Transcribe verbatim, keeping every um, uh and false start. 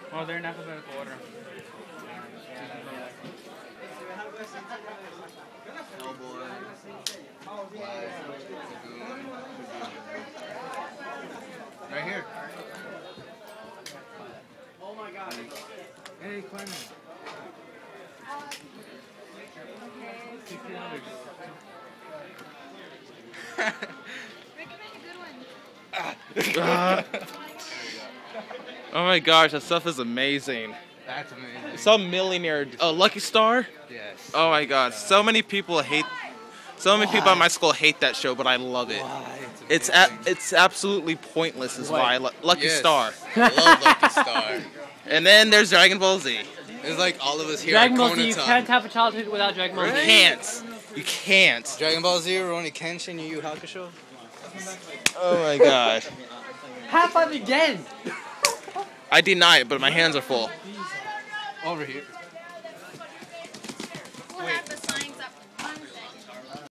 Oh, they're not going to order. Right here. Oh my god. Hey, Clement. uh, oh my gosh, that stuff is amazing. That's amazing. Some millionaire, oh, Lucky Star? Yes. Oh my god, so many people hate, so many Why? people at my school hate that show, but I love it. Why? It's a, it's absolutely pointless is why. Lu- Lucky Yes. Star. I love Lucky Star. And then there's Dragon Ball Z. It's like all of us here Dragon at Ball Z, you Konaton. can't have a childhood without Dragon Ball You Z. can't. You can't. Dragon Ball Z, Rurouni Kenshin, Yu Yu Hakusho. Oh my god. Half five again! I deny it, but my hands are full. Over here.